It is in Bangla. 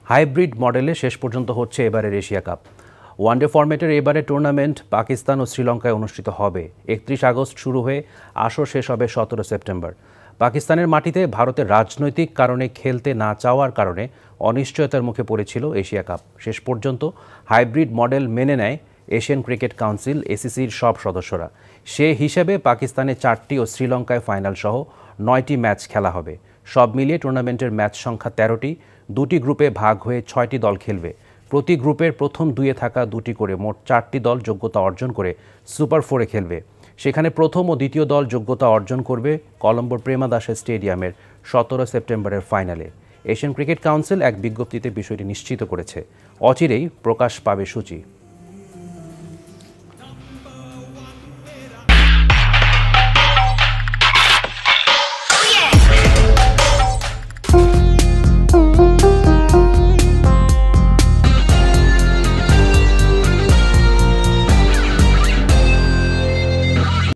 হাইব্রিড মডেলে শেষ পর্যন্ত হচ্ছে এবারের এশিয়া কাপ। ওয়ানডে ফরম্যাটের এবারে টুর্নামেন্ট পাকিস্তান ও শ্রীলঙ্কায় অনুষ্ঠিত হবে। 31 আগস্ট শুরু হয়ে আসর শেষ হবে 17 সেপ্টেম্বর। পাকিস্তানের মাটিতে ভারতের রাজনৈতিক কারণে খেলতে না চাওয়ার কারণে অনিশ্চয়তার মুখে পড়েছিল এশিয়া কাপ। শেষ পর্যন্ত হাইব্রিড মডেল মেনে নেয় এশিয়ান ক্রিকেট কাউন্সিল এসিসির সব সদস্যরা। সে হিসেবে পাকিস্তানে 4টি ও শ্রীলঙ্কায় ফাইনাল সহ 9টি ম্যাচ খেলা হবে। সব মিলিয়ে টুর্নামেন্টের ম্যাচ সংখ্যা 13টি। 2টি গ্রুপে ভাগ হয়ে 6টি দল খেলবে। প্রতি গ্রুপের প্রথম 2-এ থাকা 2টি করে মোট 4টি দল যোগ্যতা অর্জন করে সুপার 4-এ খেলবে। সেখানে প্রথম ও দ্বিতীয় দল যোগ্যতা অর্জন করবে কলম্বোর প্রেমাদাসা স্টেডিয়ামের 17 সেপ্টেম্বরের ফাইনালে। এশিয়ান ক্রিকেট কাউন্সিল এক বিজ্ঞপ্তিতে বিষয়টি নিশ্চিত করেছে। অচিরেই প্রকাশ পাবে সূচি।